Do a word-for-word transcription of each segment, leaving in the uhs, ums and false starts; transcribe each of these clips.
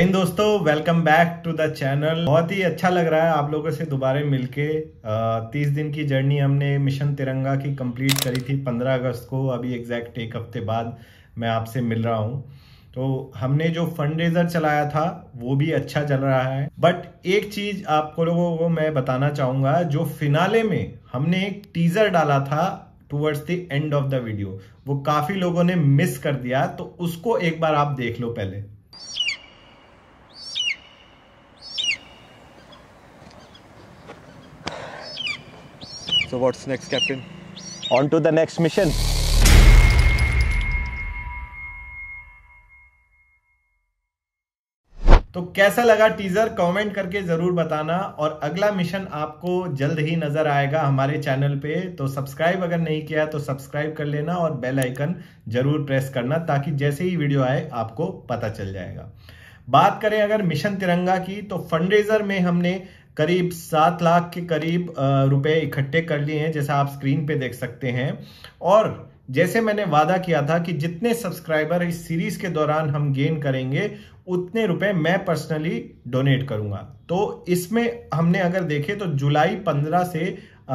हिंद दोस्तों, welcome back to the channel. बहुत ही अच्छा लग रहा है आप लोगों से दोबारा मिलके। तीस दिन की जर्नी हमने मिशन तिरंगा की कंप्लीट करी थी पंद्रह अगस्त को। अभी एग्जैक्ट एक हफ्ते बाद मैं आपसे मिल रहा हूँ। तो हमने जो फंड रेजर चलाया था वो भी अच्छा चल रहा है। बट एक चीज आपको लोगों को मैं बताना चाहूंगा, जो फिनाले में हमने एक टीजर डाला था towards the end of the video, वो काफी लोगों ने मिस कर दिया। तो उसको एक बार आप देख लो पहले। So what's next, Captain? On to the next mission. तो कैसा लगा टीजर, कमेंट करके जरूर बताना। और अगला मिशन आपको जल्द ही नजर आएगा हमारे चैनल पे। तो सब्सक्राइब अगर नहीं किया तो सब्सक्राइब कर लेना और बेल आइकन जरूर प्रेस करना, ताकि जैसे ही वीडियो आए आपको पता चल जाएगा। बात करें अगर मिशन तिरंगा की, तो फंडरेजर में हमने करीब सात लाख के करीब रुपए इकट्ठे कर लिए हैं, जैसा आप स्क्रीन पे देख सकते हैं। और जैसे मैंने वादा किया था कि जितने सब्सक्राइबर इस सीरीज के दौरान हम गेन करेंगे उतने रुपए मैं पर्सनली डोनेट करूंगा। तो इसमें हमने अगर देखें तो जुलाई पंद्रह से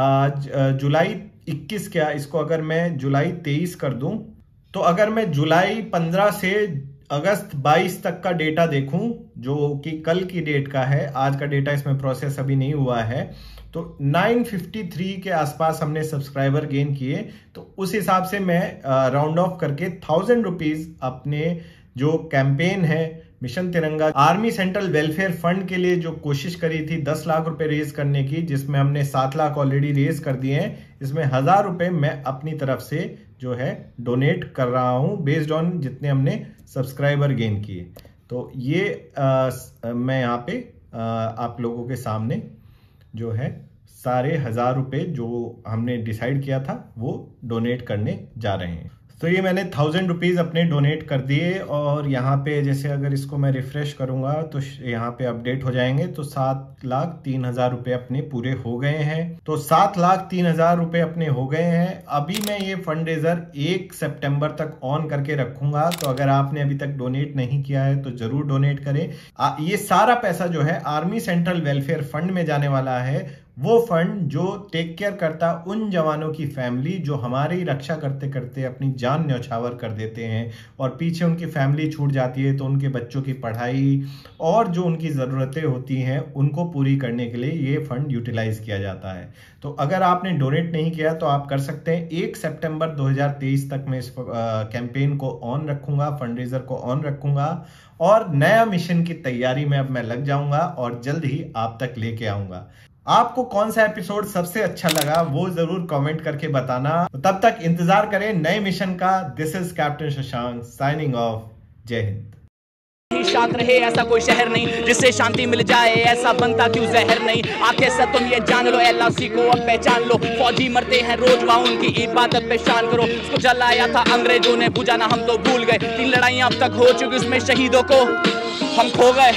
जुलाई इक्कीस, क्या इसको अगर मैं जुलाई तेईस कर दूं, तो अगर मैं जुलाई पंद्रह से अगस्त बाईस तक का डेटा देखूं, जो कि कल की डेट का है, आज का डेटा इसमें प्रोसेस अभी नहीं हुआ है, तो नौ सौ तिरेपन के आसपास हमने सब्सक्राइबर गेन किए। तो उस हिसाब से मैं राउंड ऑफ करके थाउजेंड रुपीज अपने जो कैंपेन है मिशन तिरंगा आर्मी सेंट्रल वेलफेयर फंड के लिए जो कोशिश करी थी दस लाख रुपए रेज करने की, जिसमें हमने सात लाख ऑलरेडी रेज कर दिए हैं, इसमें हजार रुपए मैं अपनी तरफ से जो है डोनेट कर रहा हूं बेस्ड ऑन जितने हमने सब्सक्राइबर गेन किए। तो ये आ, मैं यहाँ पे आ, आप लोगों के सामने जो है सारे हजार रुपए जो हमने डिसाइड किया था वो डोनेट करने जा रहे हैं। तो ये मैंने थाउजेंड रुपीज अपने डोनेट कर दिए। और यहाँ पे जैसे अगर इसको मैं रिफ्रेश करूंगा तो यहाँ पे अपडेट हो जाएंगे। तो सात लाख तीन हजार रुपए अपने पूरे हो गए हैं। तो सात लाख तीन हजार रुपए अपने हो गए हैं। अभी मैं ये फंड रेजर एक सितंबर तक ऑन करके रखूंगा। तो अगर आपने अभी तक डोनेट नहीं किया है तो जरूर डोनेट करें। आ, ये सारा पैसा जो है आर्मी सेंट्रल वेलफेयर फंड में जाने वाला है। वो फंड जो टेक केयर करता उन जवानों की फैमिली जो हमारी रक्षा करते करते अपनी जान न्यौछावर कर देते हैं और पीछे उनकी फैमिली छूट जाती है, तो उनके बच्चों की पढ़ाई और जो उनकी ज़रूरतें होती हैं उनको पूरी करने के लिए ये फंड यूटिलाइज किया जाता है। तो अगर आपने डोनेट नहीं किया तो आप कर सकते हैं। एक सितंबर दो हज़ार तेईस तक मैं इस कैंपेन को ऑन रखूंगा, फंड रेजर को ऑन रखूंगा और नया मिशन की तैयारी में अब मैं लग जाऊंगा और जल्द ही आप तक लेके आऊंगा। आपको कौन सा एपिसोड सबसे अच्छा लगा वो जरूर कमेंट करके बताना। तो तब तक इंतजार करें नए मिशन का। This is captain Shashank signing off. जय हिंद। शांत रहे ऐसा कोई शहर नहीं जिससे शांति मिल जाए, ऐसा बनता क्यों जहर नहीं। आंखें से तुम ये जान लो, एलआईसी को अब पहचान लो। फौजी मरते हैं रोज, वहाँ उनकी इबादत पे शान करो। उसको जलाया था अंग्रेजों ने, बुझाना हम तो भूल गए। तीन लड़ाइयां अब तक हो चुकी, उसमें शहीदों को हम खो गए,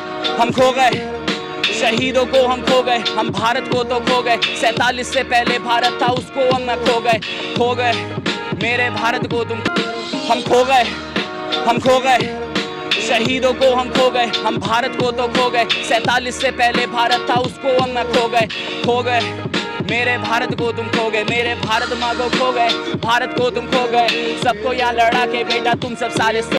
हम खो गए शहीदों को हम खो गए। हम भारत को तो खो गए। सैतालीस से पहले भारत था, उसको हम न खो गए, खो गए मेरे भारत को तुम। हम खो गए, हम खो गए शहीदों को हम खो गए। हम भारत को तो खो गए। सैतालीस से पहले भारत था, उसको हम न खो गए, खो गए मेरे भारत को तुम खो गए। मेरे भारत माँ को खो गए, भारत को तुम खो गए। सबको यहाँ लड़ा के बेटा तुम सब सारे